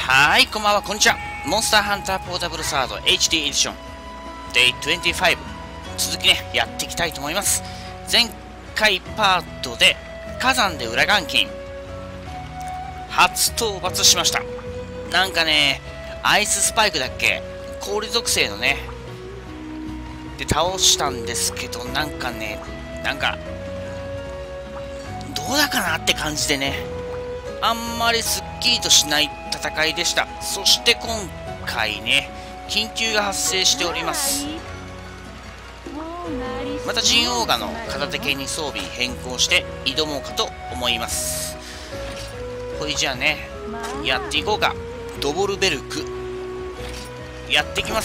はい、こんばんは、こんにちは。モンスターハンターポータブルサード HD エディション Day25 続きね、やっていきたいと思います。前回パートで火山で裏眼筋初討伐しました。なんかね、アイススパイクだっけ、氷属性のねで倒したんですけど、なんかね、どうだかなって感じでね、あんまりスッキリとしない戦いでした。そして今回ね、緊急が発生しております。またジンオーガの片手剣に装備変更して挑もうかと思います。ほいじゃあね、やっていこうか。ドボルベルクやっていきます。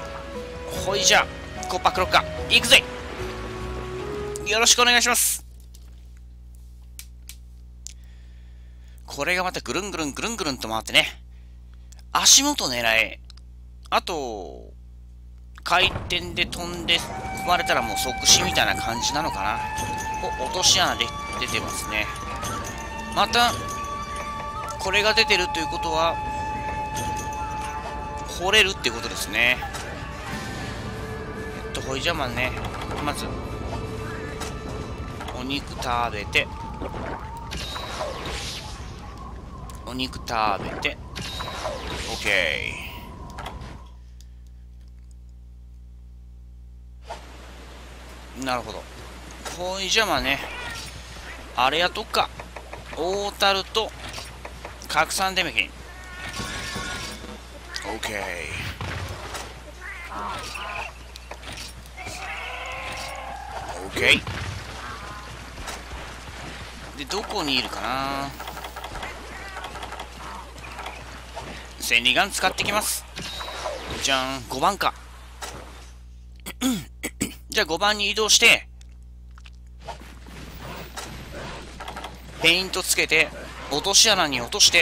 ほいじゃあコッパクロッカ行くぜ。よろしくお願いします。これがまたぐるんぐるんぐるんぐるんと回ってね、足元狙え。あと回転で飛んで踏まれたらもう即死みたいな感じなのかな。落とし穴で出てますね。またこれが出てるということは掘れるってことですね。ほいじゃまね、まずお肉食べて、お肉食べて OK。 なるほど。ほいじゃまね、あれやっとくか。大樽と拡散デメキン OK。 OK で、どこにいるかな。千里眼使ってきます。じゃん、5番か。じゃあ5番に移動してペイントつけて落とし穴に落として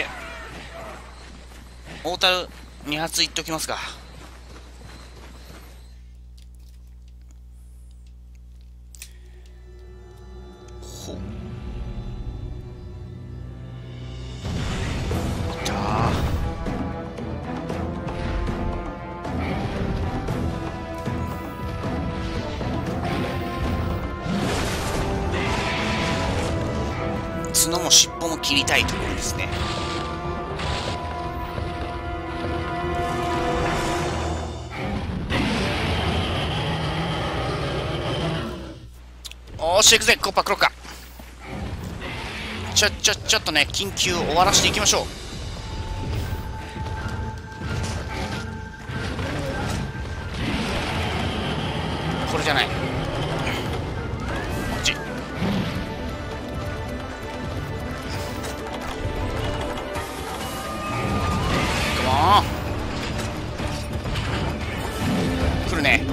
大樽2発いっときますか。ほっ、角も尻尾も切りたいところですね。おーし、いくぜコッパクロッカ。ちょっとね、緊急終わらせていきましょう。これじゃない、こっち。来るね。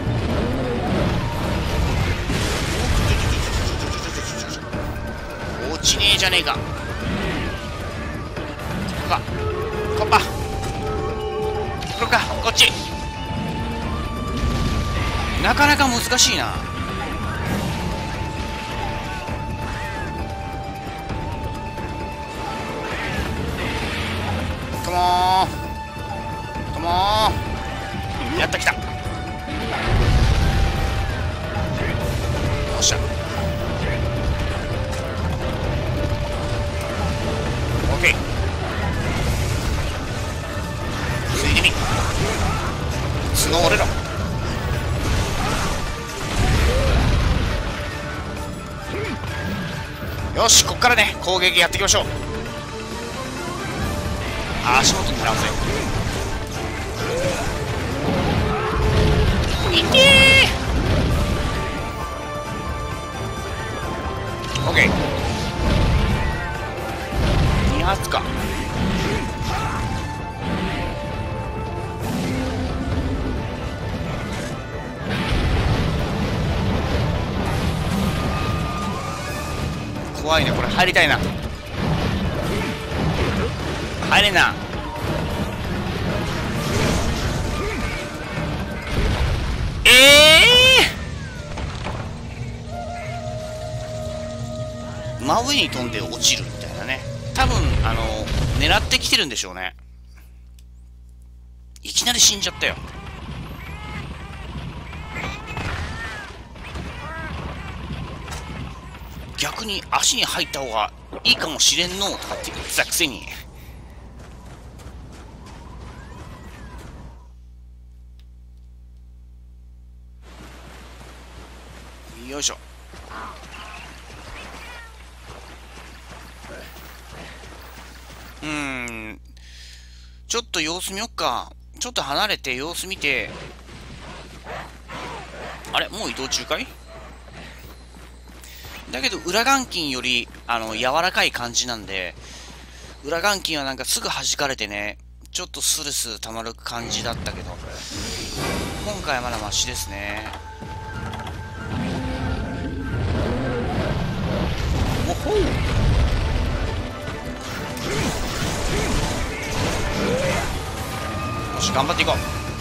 落ちねえじゃねえか。コッパ来るか、こっち。なかなか難しいな。カモンカモン、やった、きた。よっしゃ OK。 ついでに角折れろ。よし、こっからね攻撃やっていきましょう。足元狙うぜ。いてー OK。 2発か。怖いね、これ入りたいな。入れんな。真上に飛んで落ちるみたいなね。多分狙ってきてるんでしょうね。 いきなり死んじゃったよ。逆に足に入った方がいいかもしれんのとかって言ってたくせに。よいしょ。ちょっと様子見よっか。ちょっと離れて様子見て。あれ、もう移動中かい？だけど裏眼筋より柔らかい感じなんで、裏眼筋はなんかすぐ弾かれてね、ちょっとスルス溜まる感じだったけど、今回はまだマシですね。おほう。よし、頑張っていこう。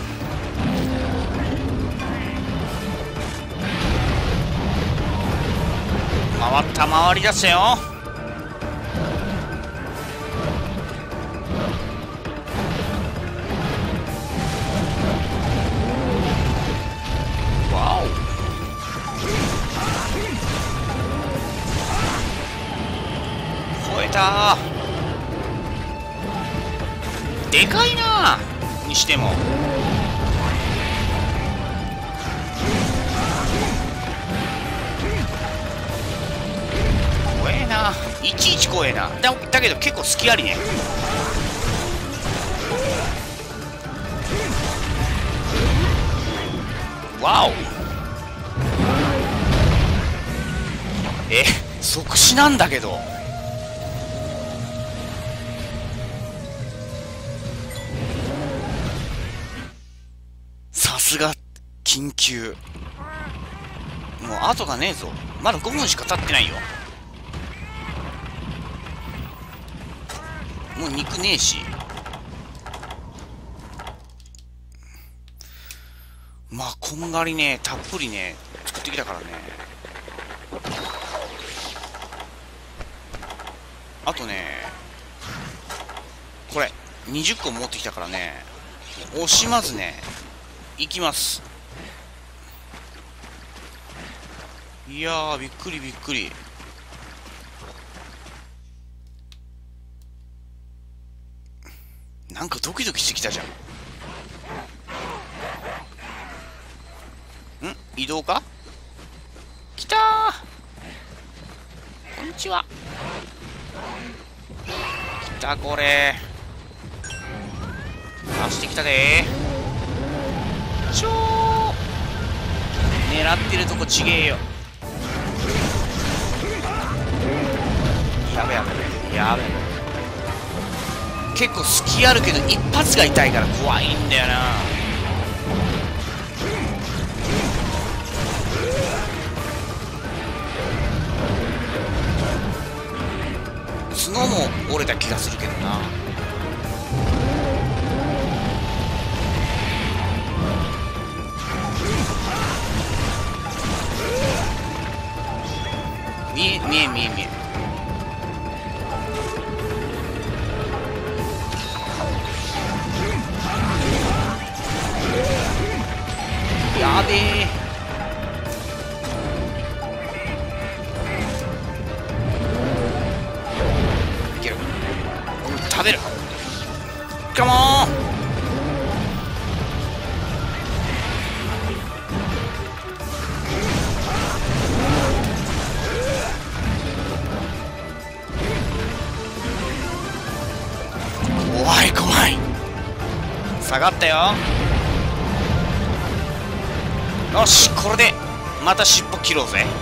回り出したよ。わお。超えたー。でかいなーにしても。怖えないちいち怖えな。だけど結構隙ありね。わお。即死なんだけど。さすが緊急。もう後がねえぞ。まだ5分しか経ってないよ。もう肉ねえし。まあこんがりね、たっぷりね作ってきたからね。あとね、これ20個持ってきたからね、惜しまずねいきます。いやー、びっくりびっくり。なんかドキドキしてきたじゃん。移動か？来たー。こんにちは。来たこれ。出してきたでー。ちょー。狙ってるとこちげえよ。やべやべやべ。結構隙あるけど一発が痛いから怖いんだよな。角も折れた気がするけどな。見え。やべえ。いける。食べる。カモン。怖い。下がったよ。よし、これでまた尻尾切ろうぜ。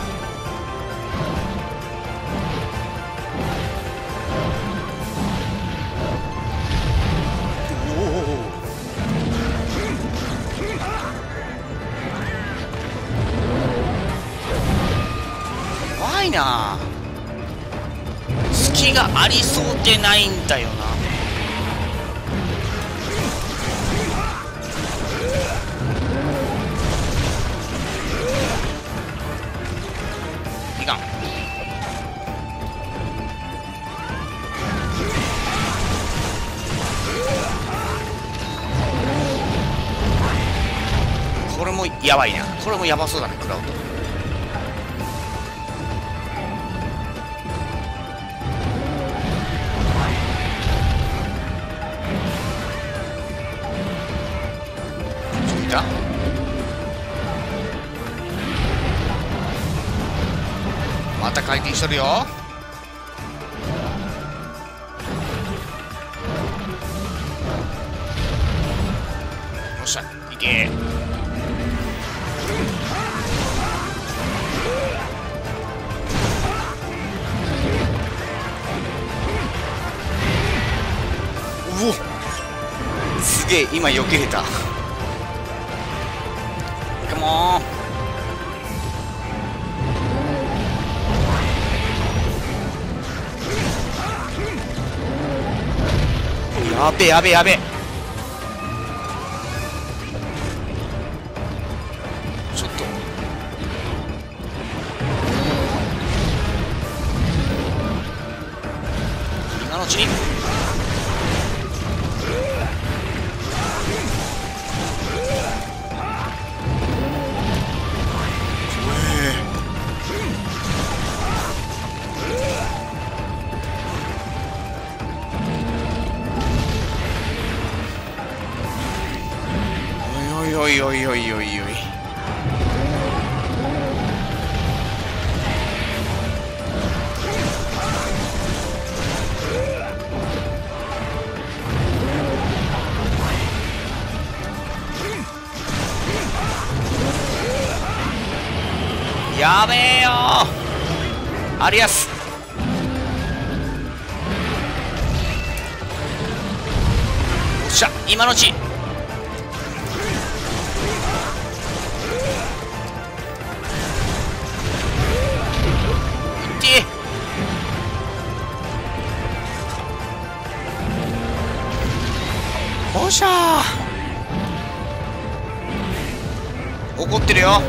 怖いな。隙がありそうでないんだよな。いかん。 もやばいな。これもやばそうだね、クラウド。また回転しとるよ。よっしゃ、いけ。うお、すげえ、今避けれた。カモン。やべえやべえやべえ。ちょっと今のうちに。おいおいおいおいおい。やべえよー、アリアス。おっしゃ、今のうち。おっしゃー、怒ってるよ。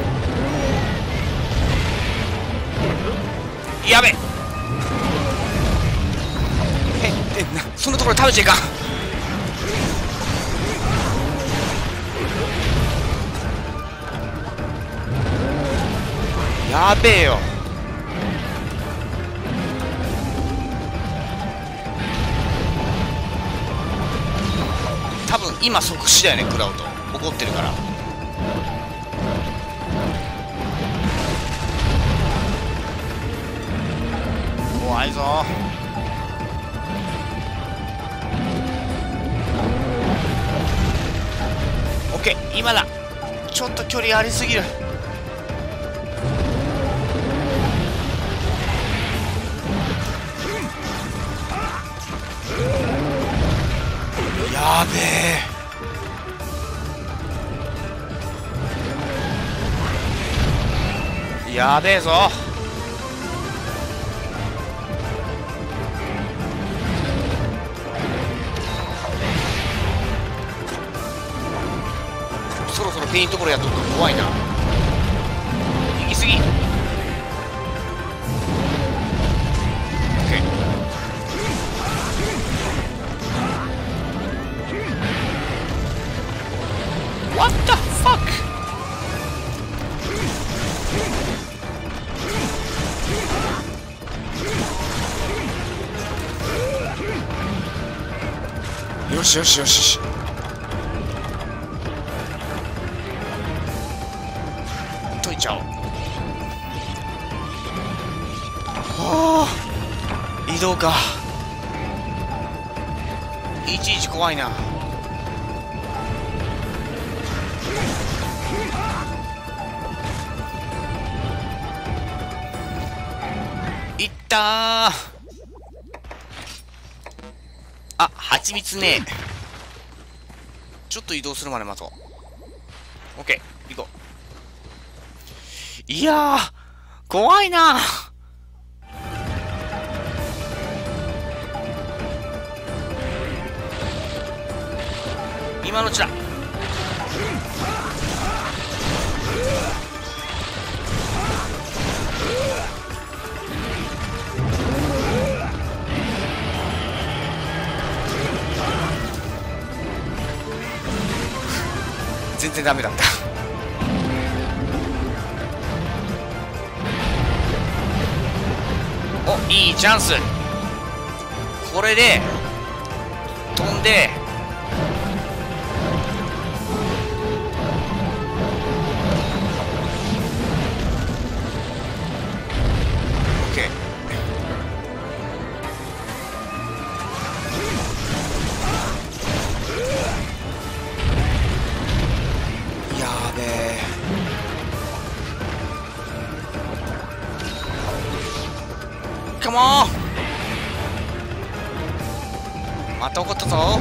やべえ、そんなところ食べちゃいかん。やべえよ。多分今即死だよね、クラウド。怒ってるから。怖いぞ。オッケー、今だ。ちょっと距離ありすぎる。やべえ。やべえぞ。そろそろペイントころやっとくと怖いな。行き過ぎ。What the fuck? よしよしよし。解いちゃおう。はあ、移動か。いちいち怖いな。いったー。あ、蜂蜜ね。ちょっと移動するまで待とう。オッケー、行こう。いやー、怖いな。今のうちだ。全然ダメだった。 いいチャンス。これで飛んで、オッケー。やべえ。カモン。また怒ったぞ。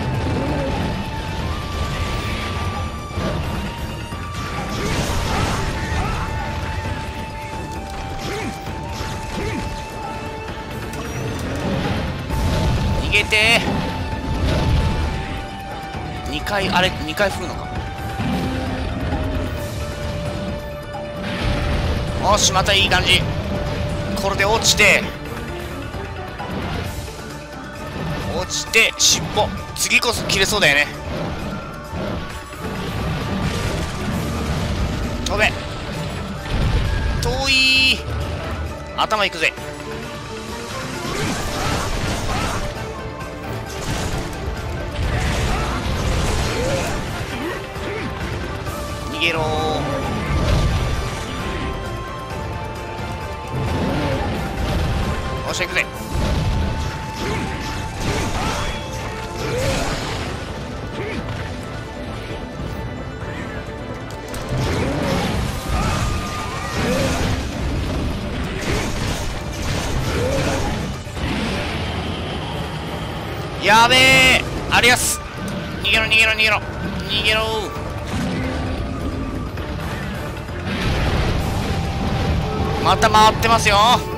逃げて。2回、あれ2回振るのか。よし、またいい感じ。これで落ちて、落ちて尻尾。次こそ切れそうだよね。飛べ。遠い。頭いくぜ。逃げろー。よっしゃ、行くぜ。やべえ。ありやす。逃げろ逃げろ逃げろ逃げろ。また回ってますよ。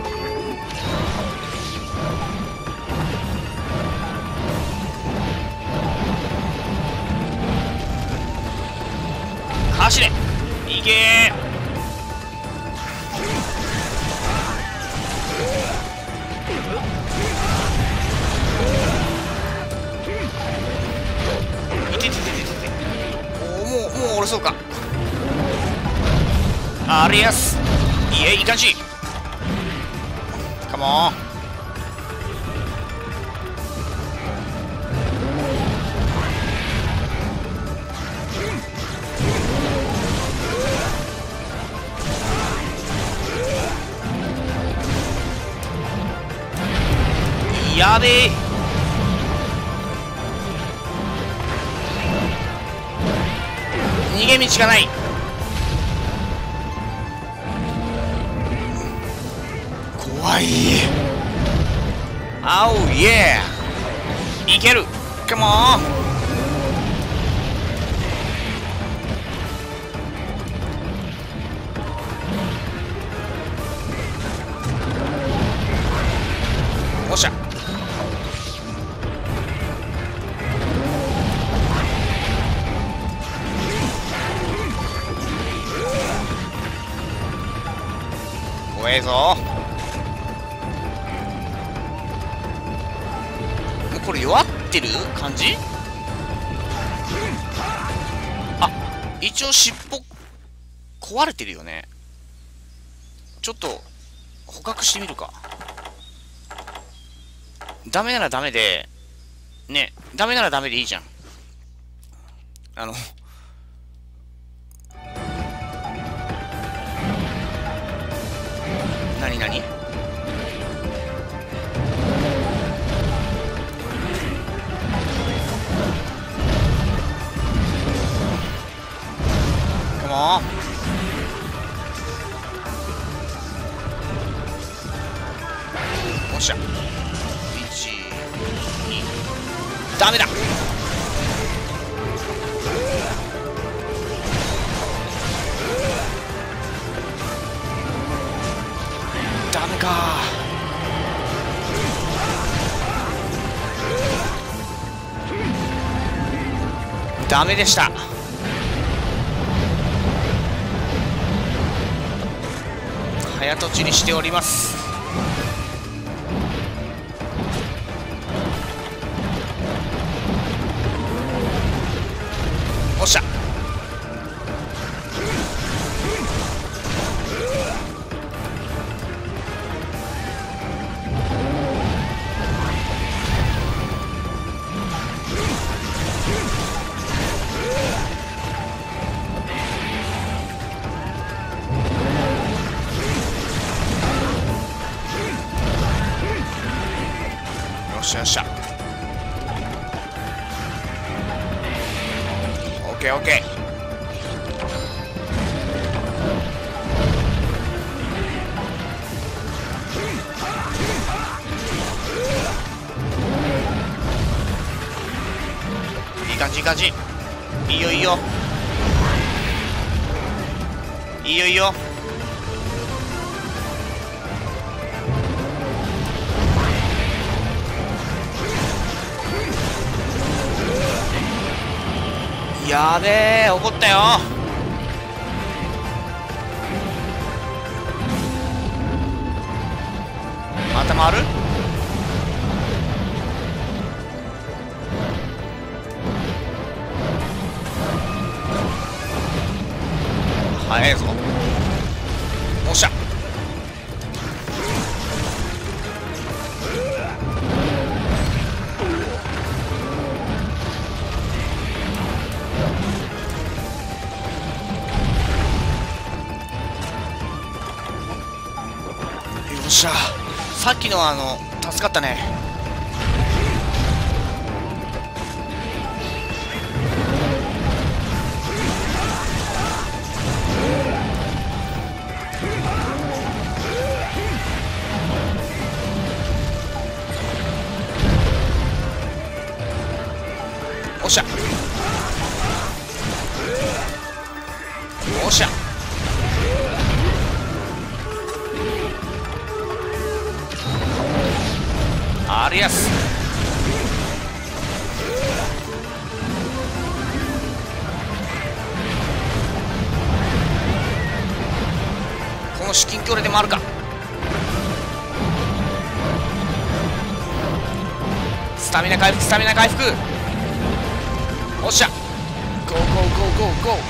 走れ。いけー。もう折れそうか。あれやす。いえ、いい感じ。カモン。やべえ。逃げ道がない。怖い。あおイエー。いける。カモン。おっしゃ。怖えぞ。もうこれ弱ってる感じ。あ、一応尻尾壊れてるよね。ちょっと捕獲してみるか。ダメならダメでね、ダメならダメでいいじゃん。なになに。カモン。おっしゃ。1、2、ダメだ。ダメか。ダメでした。早とちりしております。おっしゃ。 しゃよっしゃ。オッケーオッケー。いい感じいい感じ。いいよいいよいいよいいよ。やべえ、怒ったよ。また回る。早いぞ。おっしゃ。よっしゃ。さっきの助かったね。おっしゃおっしゃ。ありやす。この至近距離でもあるか。スタミナ回復スタミナ回復。おっしゃ。ゴーゴーゴーゴーゴー。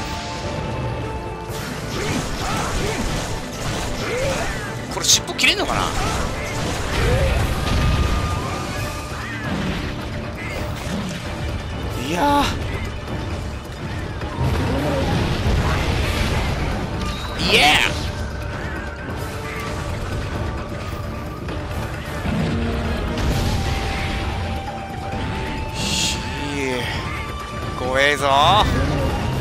これ尻尾切れんのかな。いやーイエー怖えぞー。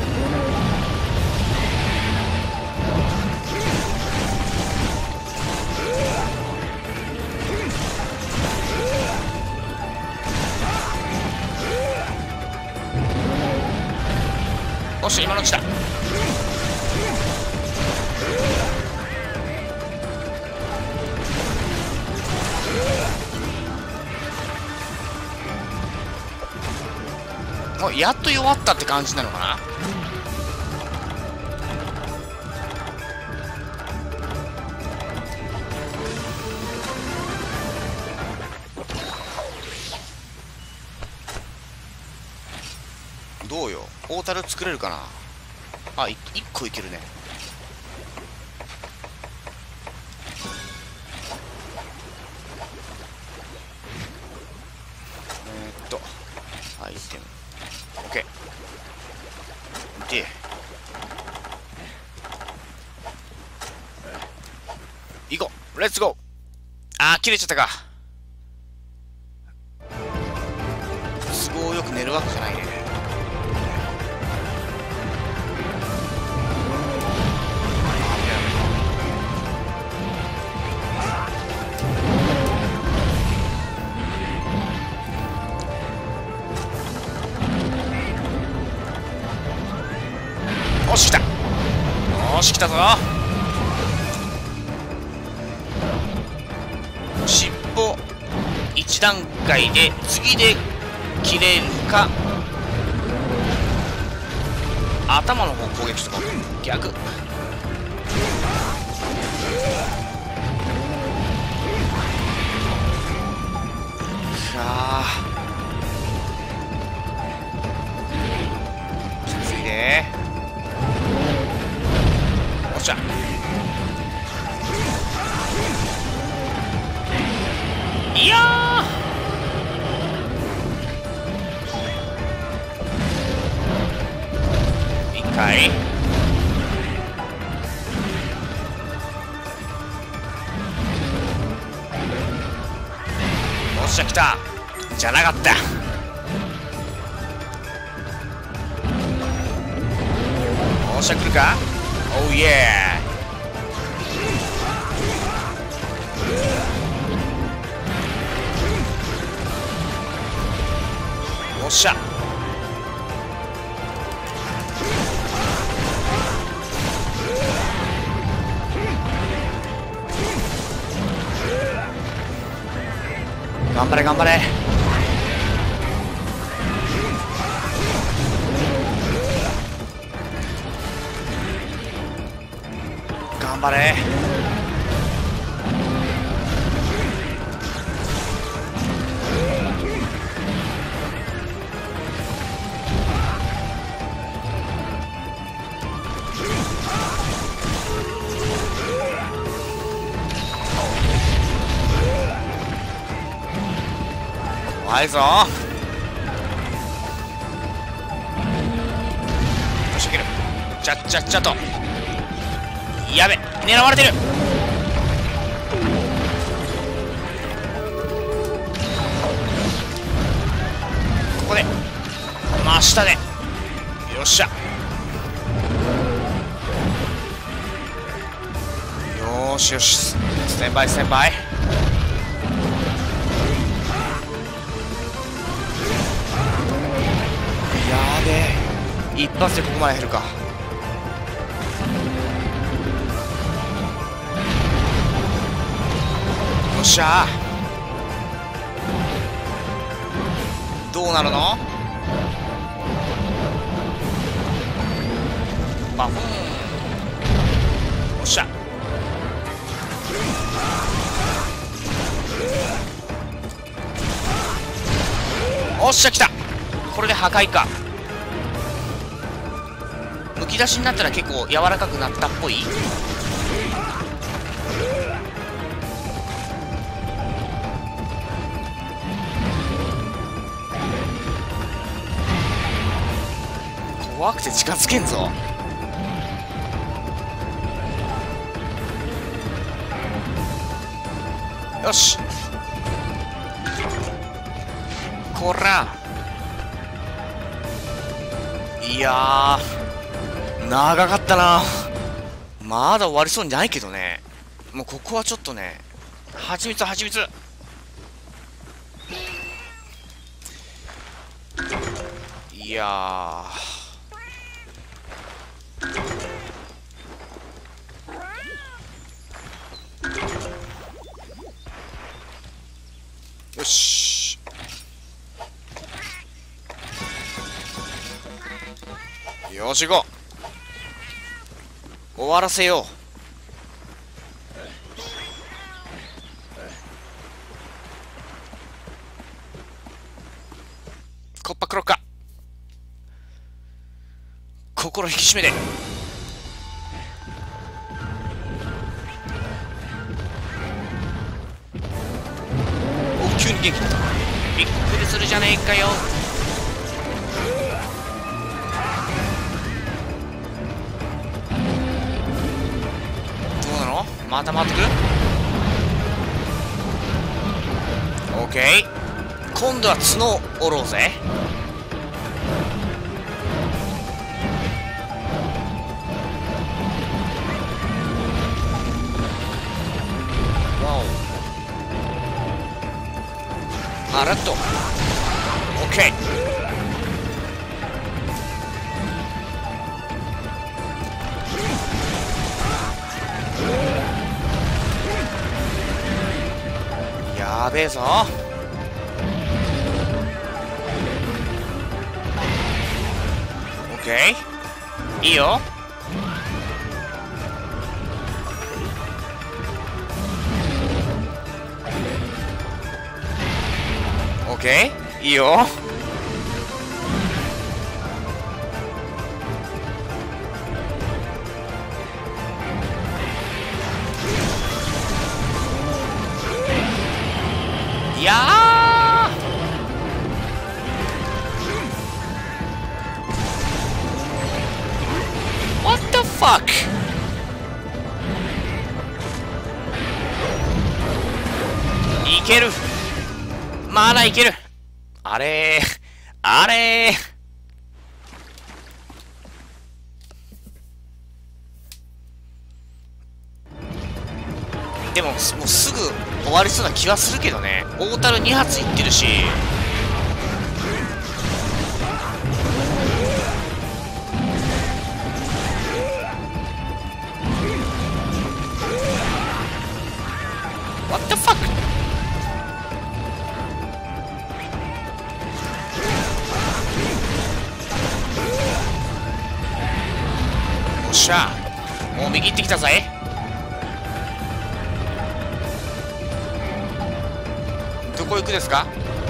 おっしゃ、今の来た。お、やっと弱ったって感じなのかな。どうよ、ポータル作れるかな。あ、1個いけるね。アイテム OK で、行こう。レッツゴー。あー、切れちゃったか。都合よく寝るわけじゃないね。よし来た。よし来たぞ。尻尾1段階で次で切れるか、頭の方攻撃とか逆。きついで。おっしゃ。いやー、1回。おっしゃ来た。 じゃなかった。おっしゃ、来るか。おうイエー。おっしゃ。頑張れ頑張れ。頑張れ。怖いぞ。よし、いける。ちゃっちゃっちゃと。やべ、狙われてる。ここで真下で。よっしゃ。よーしよし、ステンバイステンバイ。やべえ、一発でここまで減るか。よっしゃー。どうなるの。バフーン。よっしゃ。おっしゃ、来た。これで破壊か。むき出しになったら結構柔らかくなったっぽい。怖くて近づけんぞ。よし、こら。いやー、長かったな。まだ終わりそうにないけどね。もうここはちょっとね、はちみつはちみつ。いやー、よし。よし、行こう。終わらせよう。コッパクロッカ。心引き締めて。お、急に元気だった。びっくりするじゃねえかよ。どうなの。また回ってくる。オッケー。今度は角を折ろうぜ。あらっと。オッケー。やべえぞ。オッケー、いいよ。オッケー、いいよ。いやー、What the fuck。 いける、まだいける。 あれー、あれー。でも、もうすぐ終わりそうな気はするけどね。大樽2発いってるし。What the fuck? おっしゃ、もう右行ってきたぜ。どこ行くですか？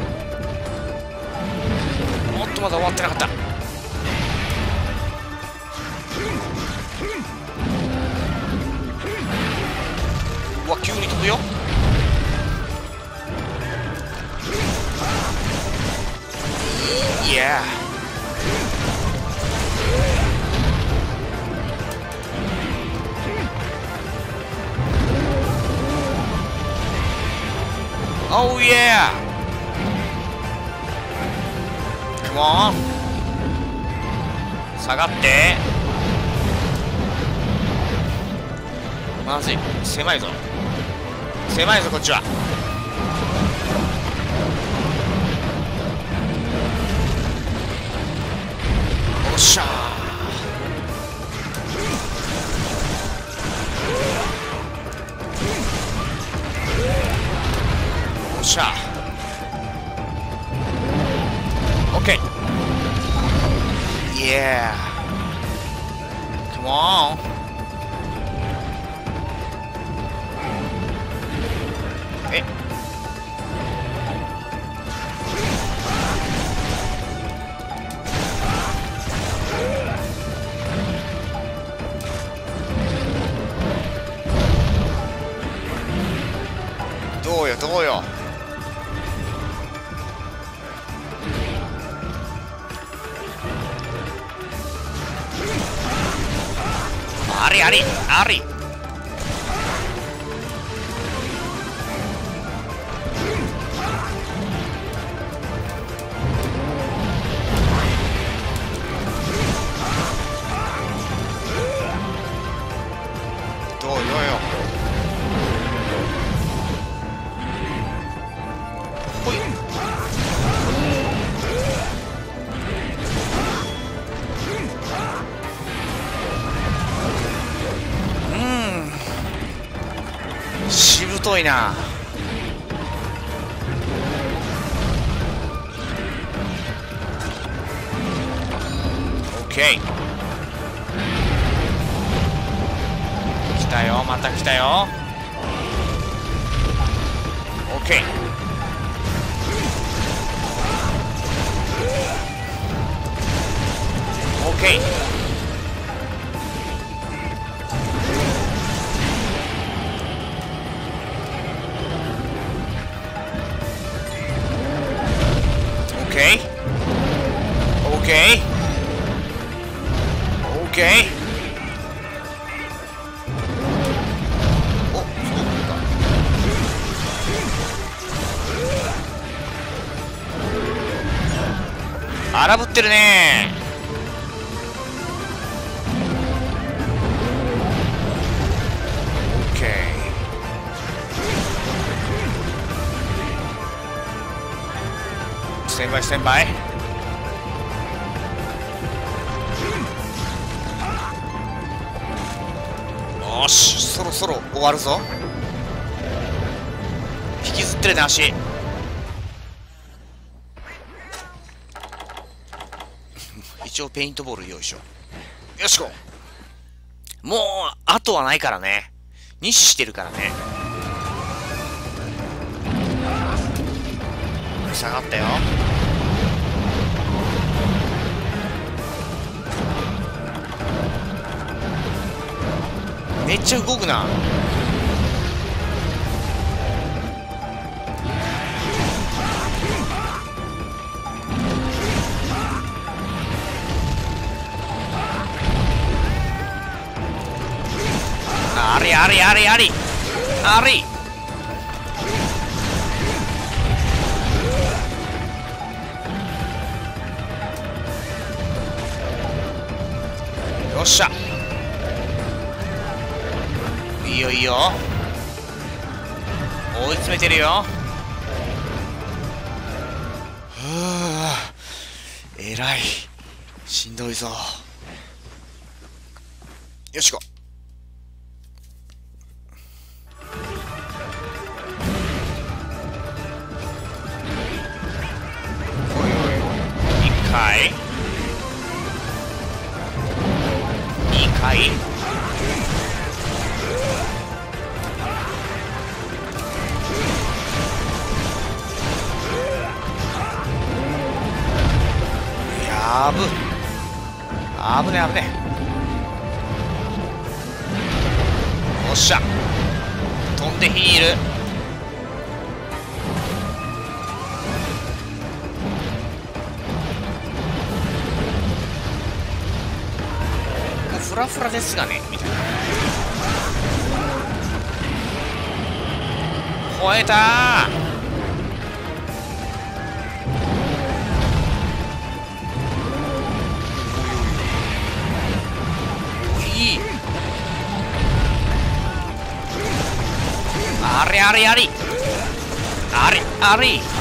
おっと、まだ終わってなかった。うわ、急に飛ぶよ。いやOh yeah! Come on! 下がって。まずい。狭いぞ。狭いぞ、こっちは。おっしゃー。おっしゃー。オッケー。Yeah! Come on! え、どうよどうよ。ありありあり。どうよよ。ほい。しぶといな。オッケー。来たよ、また来たよ。オッケー。オッケー。Okay. Okay. Okay. お、そうか。荒ぶってるね。Okay. ステンバイステンバイ。よし、そろそろ終わるぞ。引きずってるね、足。一応ペイントボールよいしょ。よしこ。もうあとはないからね。2死してるからね。下がったよ。めっちゃ動くな。ありありありありあり。 よっしゃ、いいよいいよ、追い詰めてるよ。えらいしんどいぞ。よしこ、おいおいおい、1回2回、やぶ、危ね危ね。おっしゃ、飛んでヒール。もうフラフラですがねみたいな。吠えたー。あれあれあれあれあれ、よ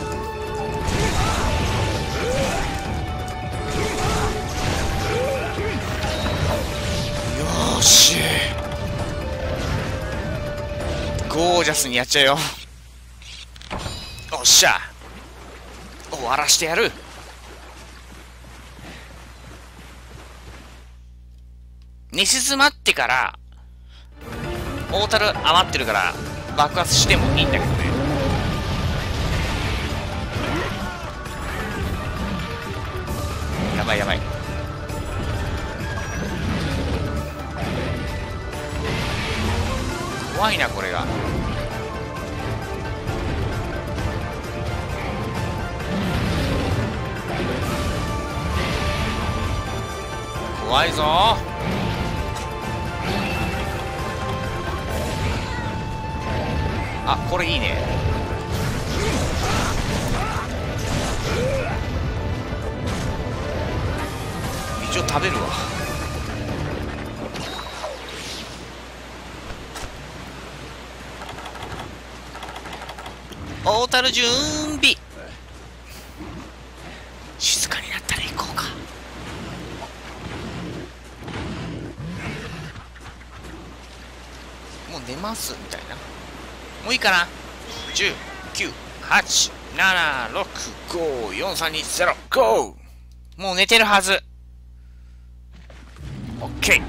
ーし、ゴージャスにやっちゃうよ。おっしゃ、終わらしてやる。寝静まってから大樽余ってるから爆発してもいいんだけどね。やばいやばい。怖いなこれが。怖いぞー。あ、これいいね。一応食べるわ。大樽準備。静かになったら行こうか。もう寝ますみたいな。もういいかな。10、9、8、7、6、5、4、3、2、0、GO！ もう寝てるはず。OK。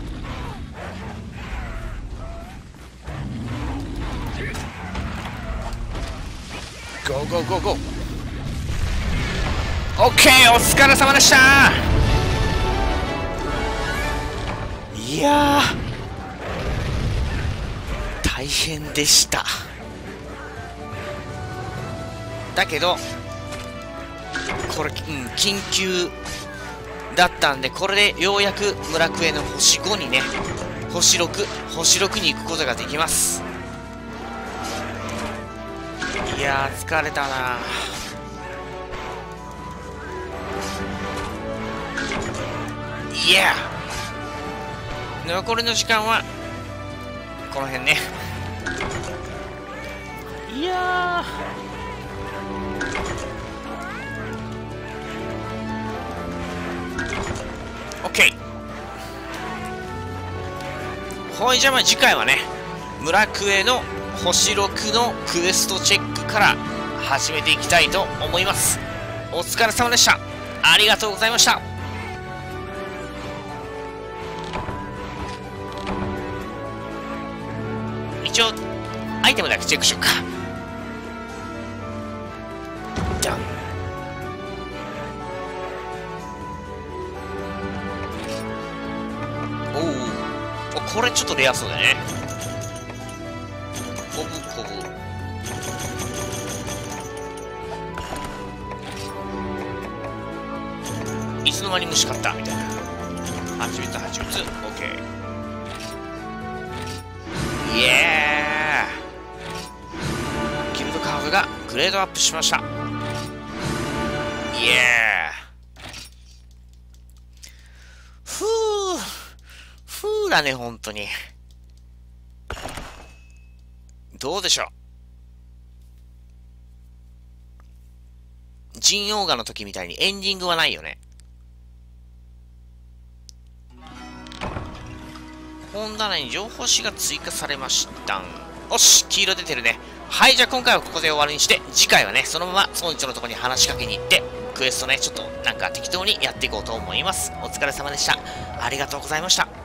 ゴーゴーゴーゴー。OK！ お疲れ様でした。いやー、大変でした。だけどこれ、緊急だったんで、これでようやく村クエの星5にね、星6に行くことができます。いやー、疲れたな。いやー、残りの時間はこの辺ね。いやー、OK。ほいじゃあ、まあ次回はね、村クエの星6のクエストチェックから始めていきたいと思います。お疲れ様でした。ありがとうございました。一応アイテムだけチェックしようか。じゃん。おお、これちょっとレアそうだね。コブコブ。いつの間に虫買ったみたいな。蜂蜜蜂蜜。オッケー。イエー。ギルドカードがグレードアップしました。イエー。ふう。 うだね、本当に。どうでしょう。ジンオーガの時みたいにエンディングはないよね。本棚に情報誌が追加されました。よし、黄色出てるね。はい、じゃあ今回はここで終わりにして、次回はね、そのまま村長のところに話しかけに行って、クエストね、ちょっとなんか適当にやっていこうと思います。お疲れ様でした。ありがとうございました。